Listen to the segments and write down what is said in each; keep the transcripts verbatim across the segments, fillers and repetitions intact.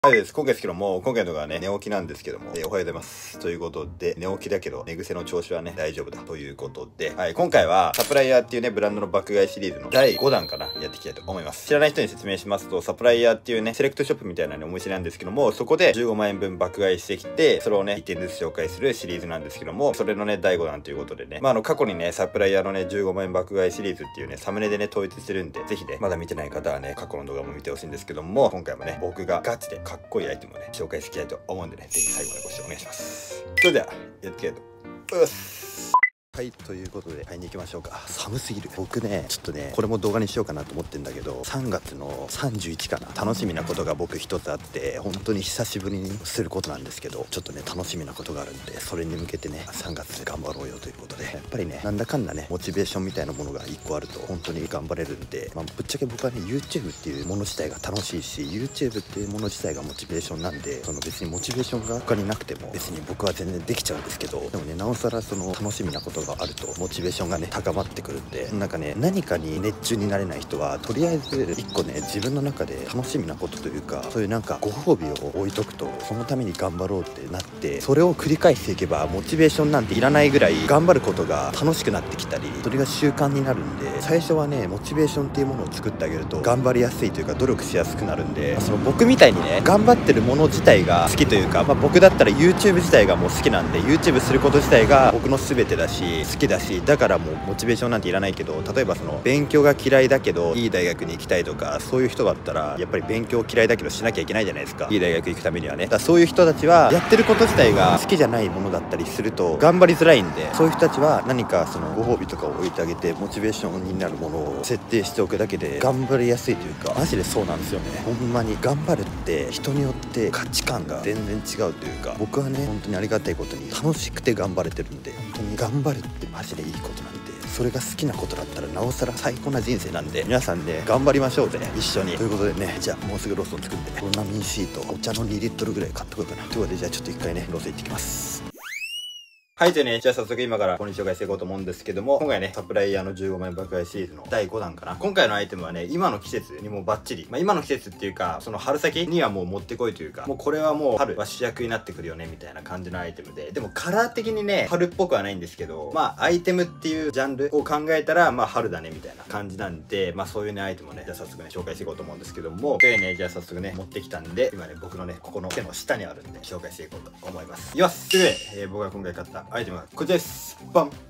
はいです。今回ですけども、今回のがね、寝起きなんですけども、えー、おはようございます。ということで、寝起きだけど、寝癖の調子はね、大丈夫だ。ということで、はい、今回は、サプライヤーっていうね、ブランドの爆買いシリーズのだいごだんかな、やっていきたいと思います。知らない人に説明しますと、サプライヤーっていうね、セレクトショップみたいなね、お店なんですけども、そこでじゅうごまんえんぶん爆買いしてきて、それをね、いってんずつ紹介するシリーズなんですけども、それのね、だいごだんということでね、まあ、あの、過去にね、サプライヤーのね、じゅうごまんえん爆買いシリーズっていうね、サムネでね、統一してるんで、ぜひね、まだ見てない方はね、過去の動画も見てほしいんですけども、今回もね、僕がガチでかっこいいアイテムをね、紹介していきたいと思うんでね、ぜひ最後までご視聴お願いします。それでは、やっていきたいと思います。はい、ということで買いに行きましょうか。寒すぎる。僕ね、ちょっとね、これも動画にしようかなと思ってんだけど、さんがつのさんじゅういちかな、楽しみなことが僕一つあって、本当に久しぶりにすることなんですけど、ちょっとね、楽しみなことがあるんで、それに向けてね、さんがつ頑張ろうよということで、やっぱりね、なんだかんだね、モチベーションみたいなものがいっこあると、本当に頑張れるんで、まあ、ぶっちゃけ僕はね、YouTube っていうもの自体が楽しいし、YouTube っていうもの自体がモチベーションなんで、その別にモチベーションが他になくても、別に僕は全然できちゃうんですけど、でもね、なおさらその楽しみなことがあると、モチベーションモチベーションがね高まってくるんで、なんかね、何かに熱中になれない人はとりあえずいっこね、自分の中で楽しみなことというか、そういうなんかご褒美を置いとくと、そのために頑張ろうってなって、それを繰り返していけばモチベーションなんていらないぐらい頑張ることが楽しくなってきたり、それが習慣になるんで、最初はね、モチベーションっていうものを作ってあげると頑張りやすいというか、努力しやすくなるんで、その僕みたいにね、頑張ってるもの自体が好きというか、まあ、僕だったら YouTube 自体がもう好きなんで、 YouTube すること自体が僕の全てだし好きだし、だからもうモチベーションなんていらないけど、例えばその勉強が嫌いだけどいい大学に行きたいとか、そういう人だったらやっぱり勉強嫌いだけどしなきゃいけないじゃないですか、いい大学行くためにはね。だからそういう人たちはやってること自体が好きじゃないものだったりすると頑張りづらいんで、そういう人たちは何かそのご褒美とかを置いてあげて、モチベーションになるものを設定しておくだけで頑張りやすいというか、マジでそうなんですよね。ほんまに頑張るって人によって価値観が全然違うというか、僕はね、本当にありがたいことに楽しくて頑張れてるんで、本当に頑張るってマジでいいことなんで、それが好きなことだったらなおさら最高な人生なんで、皆さんね、頑張りましょうぜ、一緒に。ということでね、じゃあもうすぐローソン作って、コロナミンシートお茶のにリットルぐらい買ってこようかな。ということで、じゃあちょっと一回ね、ローソン行ってきます。はい、じゃあね、じゃあ早速今からここに紹介していこうと思うんですけども、今回ね、サプライヤーのじゅうごまんえん爆買いシリーズのだいごだんかな。今回のアイテムはね、今の季節にもバッチリ、まあ今の季節っていうか、その春先にはもう持ってこいというか、もうこれはもう春は主役になってくるよね、みたいな感じのアイテムで、でもカラー的にね、春っぽくはないんですけど、まあアイテムっていうジャンルを考えたら、まあ春だね、みたいな感じなんで、まあそういうね、アイテムをね、じゃあ早速ね、紹介していこうと思うんですけども、というね、じゃあ早速ね、持ってきたんで、今ね、僕のね、ここの手の下にあるんで、紹介していこうと思います。いきます。ということで、えー、僕が今回買ったアイテムはこちらです。バン。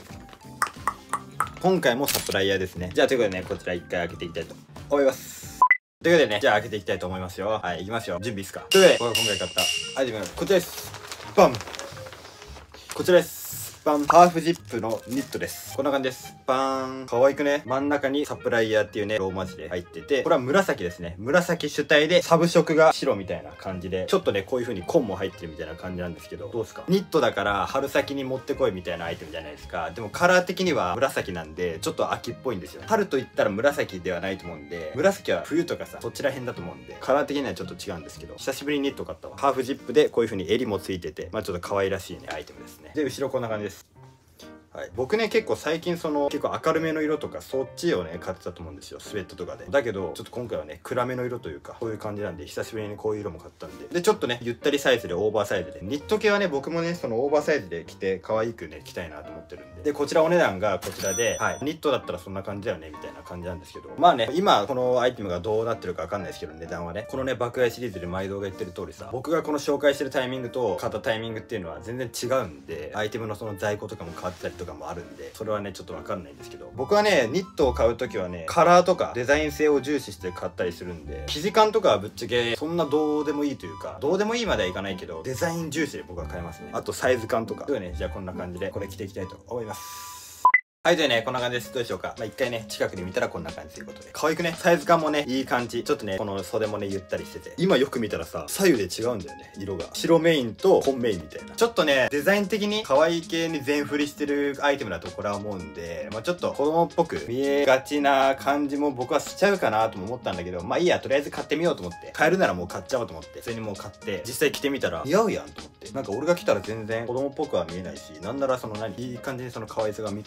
今回もサプライヤーですね。じゃあということでね、こちら一回開けていきたいと思います。ということでね、じゃあ開けていきたいと思いますよ。はい、いきますよ。準備いいっすか。ということで、僕が今回買ったアイテムはこちらです。バン。こちらです。バン。ハーフジップのニットです。こんな感じです。バーン。可愛くね。真ん中にサプライヤーっていうね、ローマ字で入ってて、これは紫ですね。紫主体で、サブ色が白みたいな感じで、ちょっとね、こういう風に紺も入ってるみたいな感じなんですけど、どうですか？ニットだから春先に持ってこいみたいなアイテムじゃないですか。でもカラー的には紫なんで、ちょっと秋っぽいんですよね。春と言ったら紫ではないと思うんで、紫は冬とかさ、そちら辺だと思うんで、カラー的にはちょっと違うんですけど、久しぶりにニット買ったわ。ハーフジップでこういう風に襟もついてて、まあちょっと可愛らしいね、アイテムですね。で、後ろこんな感じです。はい、僕ね、結構最近その結構明るめの色とかそっちをね買ってたと思うんですよ、スウェットとかで。だけどちょっと今回はね、暗めの色というかこういう感じなんで、久しぶりにこういう色も買ったんで、でちょっとねゆったりサイズでオーバーサイズで、ニット系はね僕もねそのオーバーサイズで着て可愛くね着たいなと思ってるんで、でこちらお値段がこちらで、はい、ニットだったらそんな感じだよねみたいな感じなんですけど、まあね、今このアイテムがどうなってるかわかんないですけど、値段はね、このね爆買いシリーズで毎度が言ってる通りさ、僕がこの紹介してるタイミングと買ったタイミングっていうのは全然違うんで、アイテムのその在庫とかも変わってたりとかもあるんで、それはねちょっとわかんないんですけど、僕はねニットを買う時はねカラーとかデザイン性を重視して買ったりするんで、生地感とかはぶっちゃけそんなどうでもいいというか、どうでもいいまではいかないけどデザイン重視で僕は買いますね。あとサイズ感とか。ではね、じゃあこんな感じでこれ着ていきたいと思います。はい、というね、こんな感じです。どうでしょうか。まあ、一回ね、近くで見たらこんな感じということで。可愛くね、サイズ感もね、いい感じ。ちょっとね、この袖もね、ゆったりしてて。今よく見たらさ、左右で違うんだよね、色が。白メインと紺メインみたいな。ちょっとね、デザイン的に可愛い系に全振りしてるアイテムだとこれは思うんで、まあ、ちょっと子供っぽく見えがちな感じも僕はしちゃうかなとも思ったんだけど、まあいいや、とりあえず買ってみようと思って。買えるならもう買っちゃおうと思って。普通にもう買って、実際着てみたら似合うやんと思って。なんか俺が着たら全然子供っぽくは見えないし、なんならその何、いい感じにその可愛さがミックスして、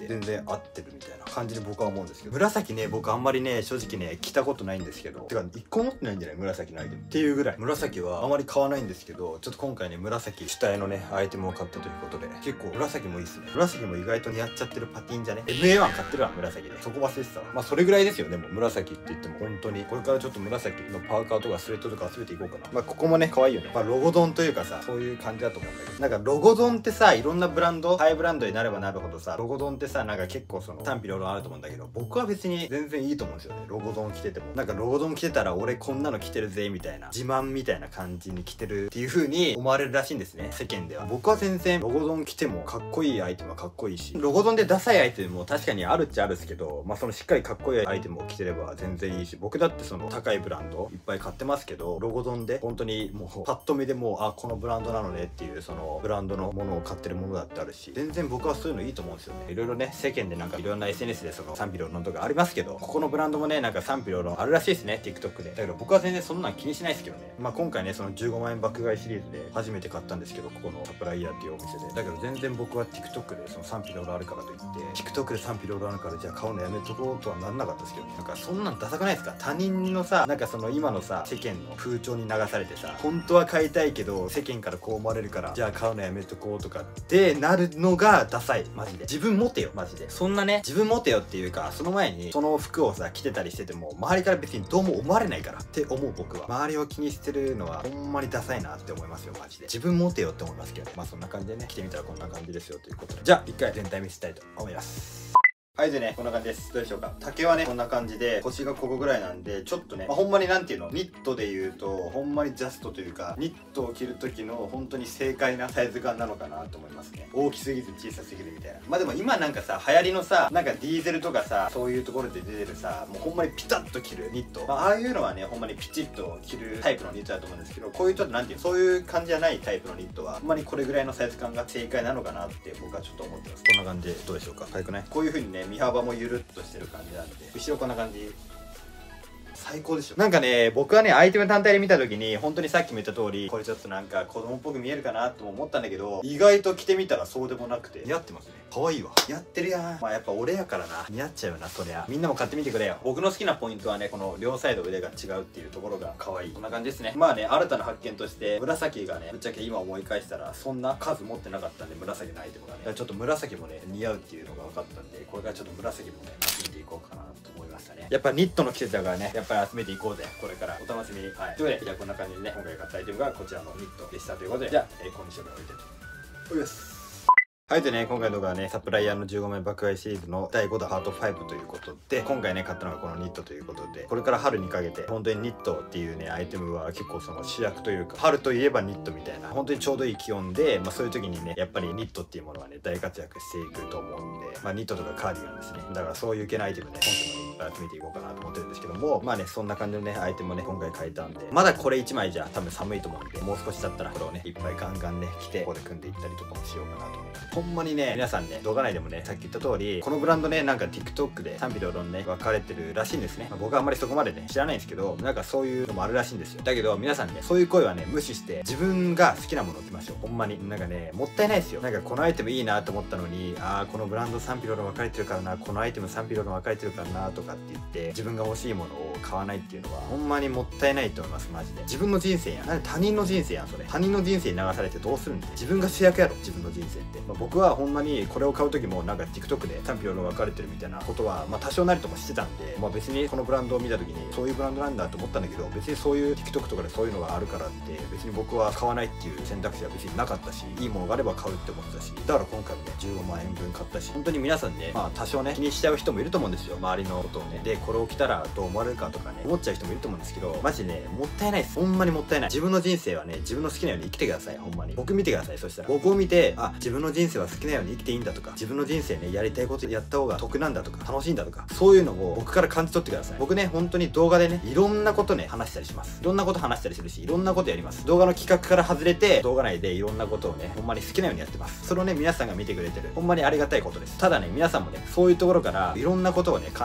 全然合ってるみたいな感じで僕は思うんですけど、紫ね僕あんまりね正直ね着たことないんですけど、てかいっこ持ってないんじゃない紫のアイテムっていうぐらい紫はあまり買わないんですけど、ちょっと今回ね紫主体のねアイテムを買ったということで、結構紫もいいっすね。紫も意外と似合っちゃってるパティンじゃね エムエーワン 買ってるわ紫で、そこ忘れてたわ。まあそれぐらいですよ。でも紫って言っても本当にこれからちょっと紫のパーカーとかスウェットとか集めていこうかな。まあここもね可愛いよね。まあロゴ丼というかさ、そういう感じだと思うんだけど、なんかロゴ丼ってさ、いろんなブランドハイブランドになればなるほどさ、ロゴ丼ってさなんか結構その賛否両論あると思うんだけど、僕は別に全然いいと思うんですよね。ロゴ丼着ててもなんかロゴ丼着てたら俺こんなの着てるぜみたいな自慢みたいな感じに着てるっていう風に思われるらしいんですね、世間では。僕は全然ロゴ丼着てもかっこいいアイテムはかっこいいし、ロゴ丼でダサいアイテムも確かにあるっちゃあるんですけど、まあそのしっかりかっこいいアイテムを着てれば全然いいし、僕だってその高いブランドいっぱい買ってますけど、ロゴ丼で本当にもうパッと見でもうあこのブランドなのねっていうそのブランドのものを買ってるものだってあるし、全然僕はそういうのいいと思うんですよね。いろいろね世間でなんかいろんな エスエヌエス でその賛否両論とかありますけど、ここのブランドもねなんか賛否両論あるらしいですね TikTok で。だけど僕は全然そんなん気にしないですけどね。まあ今回ねそのじゅうごまんえん爆買いシリーズで初めて買ったんですけど、ここのサプライヤーっていうお店で。だけど全然僕は TikTok でその賛否両論あるからといって TikTok で賛否両論あるからじゃあ買うのやめとこうとはなんなかったですけど、なんかそんなんダサくないですか？他人のさなんかその今のさ世間の風潮に流されてさ、本当は買いたいけど世間からこう思われるからじゃあ買うのやめとこうとかってなるのがダサい。マジで自分持てよマジで。そんなね自分持てよっていうか、その前にその服をさ着てたりしてても周りから別にどうも思われないからって思う僕は。周りを気にしてるのはほんまにダサいなって思いますよマジで。自分持てよって思いますけど、まあそんな感じでね着てみたらこんな感じですよということで、じゃあ一回全体見せたいと思います。はいでねこんな感じです。どうでしょうか。丈はねこんな感じで腰がここぐらいなんで、ちょっとね、まあ、ほんまになんていうのニットで言うとほんまにジャストというか、ニットを着る時の本当に正解なサイズ感なのかなと思いますね。大きすぎず小さすぎるみたいな。まあでも今なんかさ流行りのさなんかディーゼルとかさそういうところで出てるさもうほんまにピタッと着るニット、まあ、ああいうのはねほんまにピチッと着るタイプのニットだと思うんですけど、こういうちょっとなんていうそういう感じじゃないタイプのニットはほんまにこれぐらいのサイズ感が正解なのかなって僕はちょっと思ってます。こんな感じでどうでしょうか。かゆくない？こういう風にね身幅もゆるっとしてる感じなんで、後ろこんな感じ最高でしょ。なんかね僕はねアイテム単体で見た時に本当にさっきも言った通りこれちょっとなんか子供っぽく見えるかなとも思ったんだけど、意外と着てみたらそうでもなくて似合ってますね。可愛いわ。やってるやん。まあやっぱ俺やからな似合っちゃうよなそりゃ。みんなも買ってみてくれよ。僕の好きなポイントはねこの両サイド腕が違うっていうところが可愛い。こんな感じですね。まあね新たな発見として紫がねぶっちゃけ今思い返したらそんな数持ってなかったんで、紫のアイテムがねちょっと紫もね似合うっていうのが分かったんで、これからちょっと紫もね集めていこうかなと思いましたね。やっぱニットの季節だからねやっぱり集めていこうぜこれから。お楽しみに。はいということでじゃあこんな感じでね今回買ったアイテムがこちらのニットでしたということで、じゃあ、えー、今週も置いてとおいです。はいでね今回の動画はねサプライヤーのじゅうごまんえん爆買いシリーズのだいごだんパートファイブということで、今回ね買ったのがこのニットということで、これから春にかけて本当にニットっていうねアイテムは結構その主役というか、春といえばニットみたいな本当にちょうどいい気温で、まあそういう時にねやっぱりニットっていうものはね大活躍していくと思うんで、まあニットとかカーディガンですね。だからそういう系のアイテムね今週もねいっぱい集めていこうかなと思ってるんですけども、まあねそんな感じのねアイテムをね今回買えたんで、まだこれいちまいじゃ多分寒いと思うんで、もう少しだったらこれをねいっぱいガンガンね着てここで組んでいったりとかもしようかなと思います。ほんまにね皆さんね動画内でもねさっき言った通りこのブランドねなんか TikTok で賛否両論ね分かれてるらしいんですね。まあ、僕はあんまりそこまでね知らないんですけど、なんかそういうのもあるらしいんですよ。だけど皆さんねそういう声はね無視して自分が好きなものを着ましょう。ほんまになんかねもったいないですよ。なんかこのアイテムいいなと思ったのに、ああこのブランド賛否両論分かれてるからな、このアイテム賛否両論分かれてるからなとかって言って自分が欲しいものを買わないっていうのはほんまにもったいないと思います。マジで自分の人生やん。なんで他人の人生やんそれ。他人の人生に流されてどうするんだよ。自分が主役やろ自分の人生って。まあ、僕はほんまにこれを買う時もなんか TikTok で賛否両論分かれてるみたいなことはまあ多少なりともしてたんで、まあ別にこのブランドを見た時にそういうブランドなんだと思ったんだけど、別にそういう TikTok とかでそういうのがあるからって別に僕は買わないっていう選択肢は別になかったし、いいものがあれば買うって思ってたし、だから今回もねじゅうごまんえんぶん買ったし、本当に皆さんねまあ多少ね気にしちゃう人もいると思うんですよ、周りのことをね。でこれを着たらどう思われるかとかね思っちゃう人もいると思うんですけど、マジでねもったいないです。ほんまにもったいない。自分の人生はね自分の好きなように生きてください。ほんまに僕見てください。そしたら僕を見て、あ自分の人生は好きなように生きていいんだとか、自分の人生ねやりたいことやった方が得なんだとか楽しいんだとか、そういうのを僕から感じ取ってください。僕ね本当に動画でねいろんなことね話したりします。いろんなこと話したりするしいろんなことやります。動画の企画から外れて動画内でいろんなことをねほんまに好きなようにやってます。それをね皆さんが見てくれてるほんまにありがたいことです。ただね皆さんもねそういうところからいろんなことをね感じ取って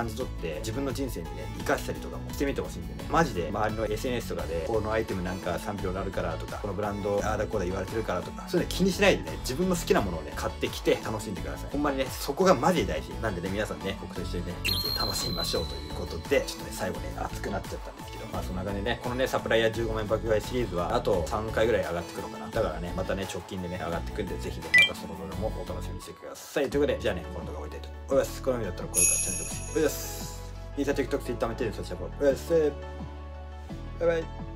て自分の人生にね生かしたりとかもしてみてほしいんでね、マジで周りの エスエヌエス とかでこのアイテムなんか賛否になるからとか、このブランドああだこうだ言われてるからとか、そういうの気にしないでね、自分の好きなものをね買ってきて楽しんでください。ほんまにねそこがマジで大事なんでね、皆さんね僕と一緒にね人生楽しみましょうということで、ちょっとね最後ね熱くなっちゃったんですけど、まあそんな感じでね、このねサプライヤーじゅうごまん円爆買いシリーズはあとさんかいぐらい上がってくるのかな。だからねまたね直近でね上がってくんで、ぜひねまたその動画もお楽しみにしてください。ということで、じゃあねこの動画終わりたいと思います。このvideoだったら高評価、チャンネル登録してお願いします。インスタ、TikTok、Twitter もやってるんで、そちらもお願いします。バイバイ。